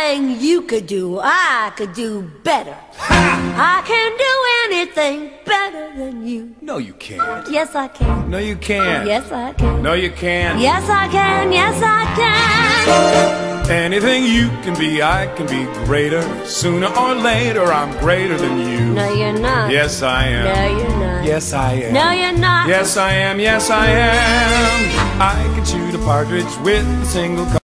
Anything you could do, I could do better. I can do anything better than you. No, you can't. Yes, I can. No, you can't. Yes, I can. No, you can't. Yes, I can. Yes, I can. Anything you can be, I can be greater. Sooner or later, I'm greater than you. No, you're not. Yes, I am. No, you're not. Yes, I am. No, you're not. Yes, I am. Yes, I am. I can shoot a partridge with a single